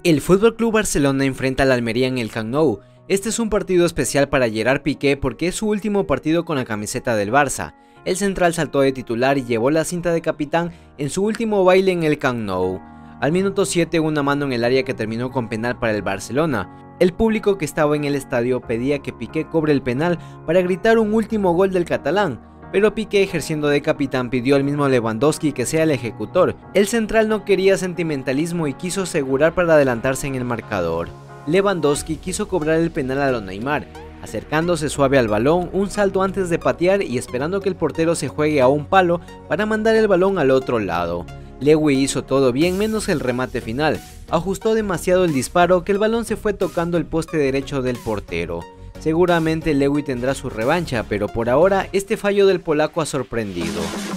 El FC Barcelona enfrenta al Almería en el Camp Nou. Este es un partido especial para Gerard Piqué porque es su último partido con la camiseta del Barça. El central saltó de titular y llevó la cinta de capitán en su último baile en el Camp Nou. Al minuto 7 una mano en el área que terminó con penal para el Barcelona. El público que estaba en el estadio pedía que Piqué cobre el penal para gritar un último gol del catalán. Pero Piqué, ejerciendo de capitán, pidió al mismo Lewandowski que sea el ejecutor. El central no quería sentimentalismo y quiso asegurar para adelantarse en el marcador. Lewandowski quiso cobrar el penal a lo Neymar, acercándose suave al balón, un salto antes de patear y esperando que el portero se juegue a un palo para mandar el balón al otro lado. Lewy hizo todo bien menos el remate final, ajustó demasiado el disparo que el balón se fue tocando el poste derecho del portero. Seguramente Lewy tendrá su revancha, pero por ahora este fallo del polaco ha sorprendido.